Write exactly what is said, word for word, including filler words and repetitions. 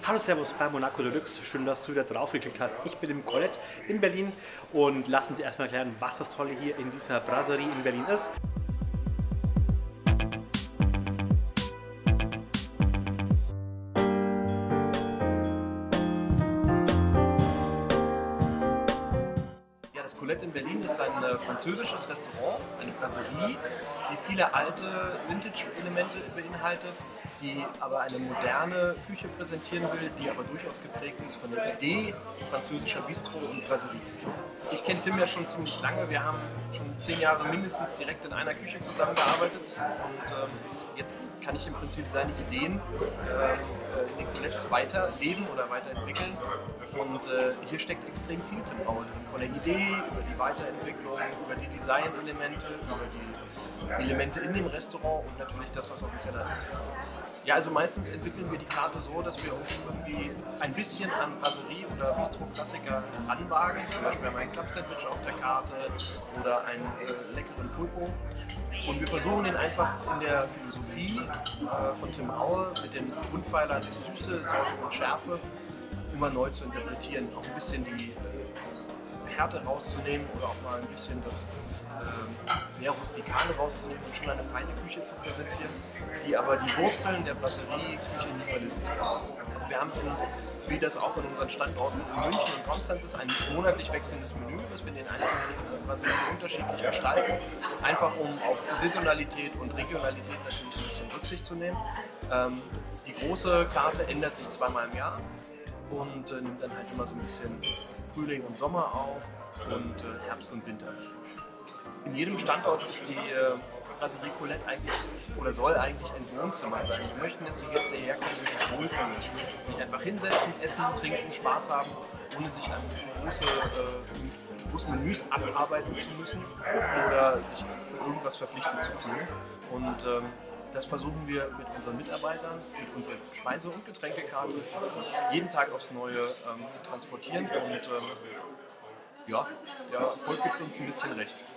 Hallo Servus bei Monaco Deluxe, schön, dass du wieder drauf geklickt hast. Ich bin im Colette in Berlin und lassen Sie erstmal erklären, was das Tolle hier in dieser Brasserie in Berlin ist. Das Colette in Berlin ist ein äh, französisches Restaurant, eine Brasserie, die viele alte Vintage-Elemente beinhaltet, die aber eine moderne Küche präsentieren will, die aber durchaus geprägt ist von der Idee französischer Bistro- und Brasserie-Küche. Ich kenne Tim ja schon ziemlich lange, wir haben schon zehn Jahre mindestens direkt in einer Küche zusammengearbeitet und ähm, jetzt kann ich im Prinzip seine Ideen äh, in den Colettes weiterleben oder weiterentwickeln. Und äh, hier steckt extrem viel Tim Raue drin. Von der Idee, über die Weiterentwicklung, über die Designelemente, über die Elemente in dem Restaurant und natürlich das, was auf dem Teller ist. Ja, also meistens entwickeln wir die Karte so, dass wir uns irgendwie ein bisschen an Brasserie oder Bistro-Klassiker ranwagen. Zum Beispiel haben wir ein Club-Sandwich auf der Karte oder einen äh, leckeren Pulpo. Und wir versuchen den einfach in der Philosophie äh, von Tim Raue mit den Grundpfeilern Süße, Säure und Schärfe immer neu zu interpretieren, auch ein bisschen die äh, Härte rauszunehmen oder auch mal ein bisschen das äh, sehr Rustikale rauszunehmen und schon eine feine Küche zu präsentieren, die aber die Wurzeln der Brasserie-Küche nie verlässt. Also wir haben, in, wie das auch in unseren Standorten in München und Konstanz ist, ein monatlich wechselndes Menü, das wir in den einzelnen Brasserien unterschiedlich gestalten, einfach um auf Saisonalität und Regionalität natürlich ein bisschen Rücksicht zu nehmen. Ähm, die große Karte ändert sich zweimal im Jahr und äh, nimmt dann halt immer so ein bisschen Frühling und Sommer auf und äh, Herbst und Winter. In jedem Standort ist die äh, Brasserie Colette eigentlich oder soll eigentlich ein Wohnzimmer sein. Wir möchten, dass die Gäste hierher kommen und sich wohlfühlen, sich einfach hinsetzen, essen, trinken, Spaß haben, ohne sich an große, äh, große Menüs abarbeiten zu müssen oder sich für irgendwas verpflichtet zu fühlen. Und ähm, das versuchen wir mit unseren Mitarbeitern, mit unserer Speise- und Getränkekarte jeden Tag aufs Neue ähm, zu transportieren und ähm, ja, der Erfolg gibt uns ein bisschen recht.